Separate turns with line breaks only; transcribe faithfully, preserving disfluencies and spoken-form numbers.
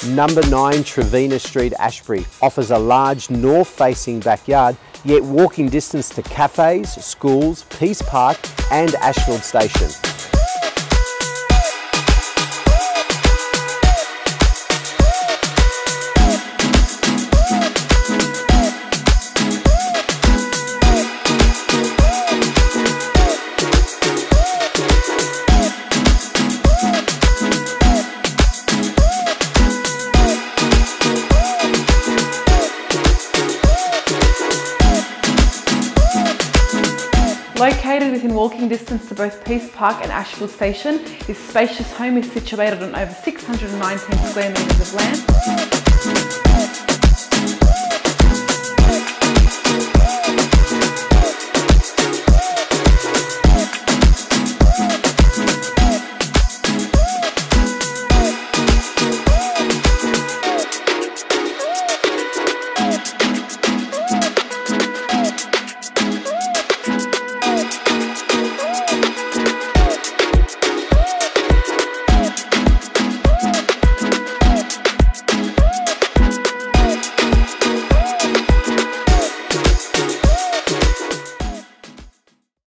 Number nine Trevenar Street, Ashbury offers a large north-facing backyard, yet walking distance to cafes, schools, Peace Park and Ashfield Station.
Located within walking distance to both Peace Park and Ashfield Station, this spacious home is situated on over six hundred nineteen square metres of land.